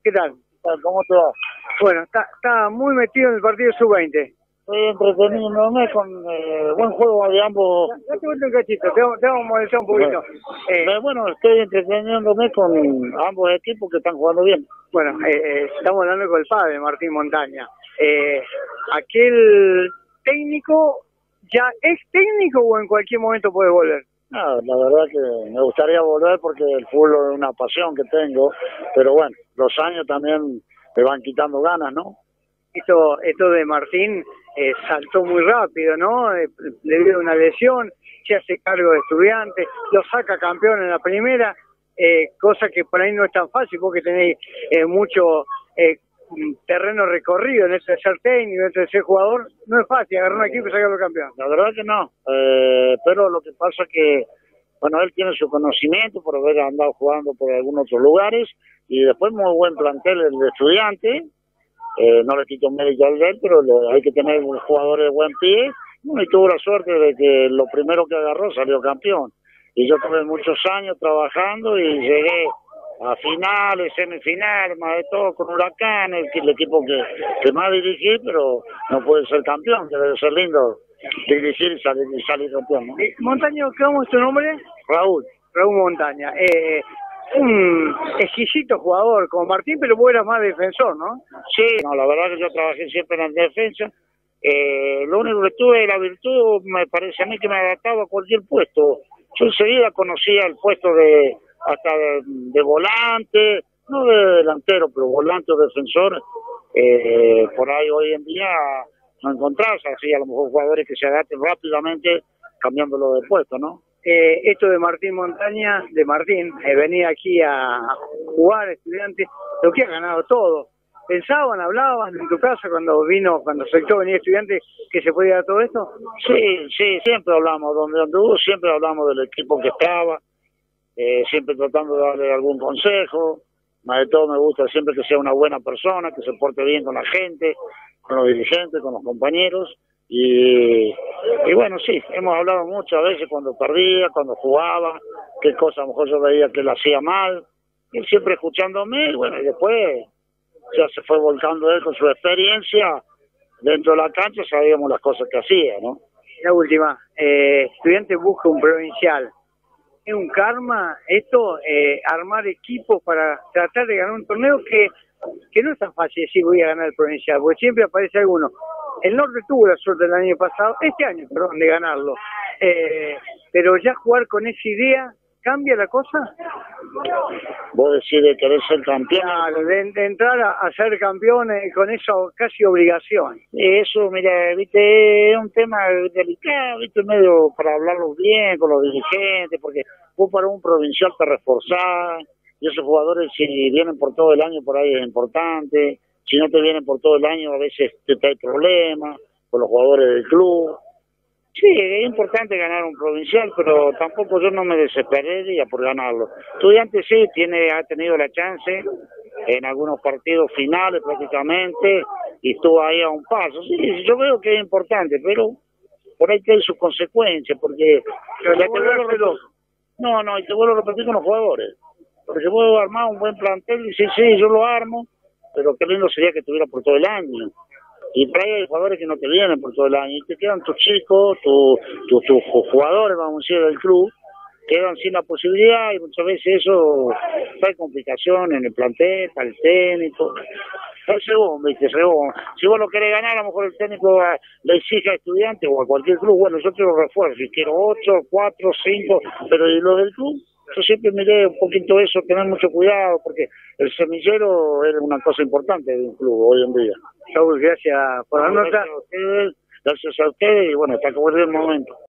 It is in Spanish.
¿qué tal? ¿Cómo te va? Bueno, está muy metido en el partido sub-20. Estoy entreteniéndome con buen juego de ambos. Ya te cuento un cachito, te vamos a molestar un poquito. Bueno, estoy entreteniéndome con ambos equipos que están jugando bien. Bueno, estamos hablando con el padre, Martín Montaña. ¿Aquel técnico ya es técnico o en cualquier momento puede volver? No, la verdad que me gustaría volver porque el fútbol es una pasión que tengo, pero bueno, los años también me van quitando ganas, ¿no? Esto de Martín saltó muy rápido, ¿no? Debido a una lesión, se hace cargo de Estudiantes, lo saca campeón en la primera, cosa que por ahí no es tan fácil porque tenéis mucho terreno recorrido en esto de ser técnico, en esto de ser jugador. No es fácil agarrar un equipo y sacarlo campeón. La verdad que no, pero lo que pasa es que, bueno, él tiene su conocimiento por haber andado jugando por algunos otros lugares y después muy buen plantel el de Estudiantes. No le quito mérito al él, pero hay que tener jugadores de buen pie. Bueno, y tuvo la suerte de que lo primero que agarró salió campeón. Y yo tuve muchos años trabajando y llegué a finales, semifinales, más de todo con Huracán, el equipo que más dirigí, pero no puede ser campeón, que debe ser lindo dirigir y salir campeón, ¿no? Montaña, ¿cómo es tu nombre? Raúl Montaña. Un exquisito jugador como Martín, pero vos eras más defensor, ¿no? Sí, no, la verdad que yo trabajé siempre en la defensa. Lo único que tuve, la virtud, me parece a mí que me adaptaba a cualquier puesto. Yo enseguida conocía el puesto hasta de volante, no de delantero, pero volante o defensor. Por ahí hoy en día no encontrás así a lo mejor jugadores que se adapten rápidamente cambiándolo de puesto, ¿no? Esto de Martín Montaña, venía aquí a jugar Estudiantes, lo que ha ganado todo. ¿Pensaban, hablaban en tu casa cuando aceptó venir Estudiantes que se podía dar todo esto? Sí, siempre hablamos, donde hubo, siempre hablamos del equipo que estaba, siempre tratando de darle algún consejo. Más de todo me gusta siempre que sea una buena persona, que se porte bien con la gente, con los dirigentes, con los compañeros. Y bueno, sí, hemos hablado muchas veces cuando perdía, cuando jugaba, qué cosa a lo mejor yo veía que él hacía mal, él siempre escuchándome, y bueno, y después ya se fue volcando él con su experiencia dentro de la cancha, sabíamos las cosas que hacía, ¿no? La última, Estudiantes busca un provincial. ¿Es un karma esto, armar equipos para tratar de ganar un torneo que no es tan fácil decir voy a ganar el provincial, porque siempre aparece alguno? El Norte tuvo la suerte el año pasado, de ganarlo. Pero ya jugar con esa idea, ¿cambia la cosa? Vos decís de querer ser campeón. Claro, de entrar a ser campeón con eso casi obligación. Eso, mira, viste, es un tema delicado, viste, medio para hablarlo bien con los dirigentes, porque vos para un provincial te reforzás, y esos jugadores si vienen por todo el año por ahí es importante. Si no te vienen por todo el año, a veces te trae problemas con los jugadores del club. Sí, es importante ganar un provincial, pero tampoco yo no me desesperaría por ganarlo. Estudiantes sí ha tenido la chance en algunos partidos finales prácticamente y estuvo ahí a un paso. Sí, yo veo que es importante, pero por ahí tiene sus consecuencias, porque y te vuelvo a repetir con los jugadores. Porque yo puedo armar un buen plantel y sí, yo lo armo, pero qué lindo sería que estuviera por todo el año. Y por ahí hay jugadores que no te vienen por todo el año y te quedan tus chicos, tus jugadores, vamos a decir, del club, quedan sin la posibilidad y muchas veces eso trae complicaciones en el plantel, para el técnico. Es según, ¿viste? Según. Si vos lo querés ganar, a lo mejor el técnico le exige a Estudiantes o a cualquier club, bueno, yo quiero refuerzo, y quiero 8, 4, 5, pero ¿y lo del club? Yo siempre miré un poquito eso, tener mucho cuidado, porque el semillero es una cosa importante de un club hoy en día. Raúl, gracias por la nota. Gracias a ustedes y bueno, hasta que vuelva el momento.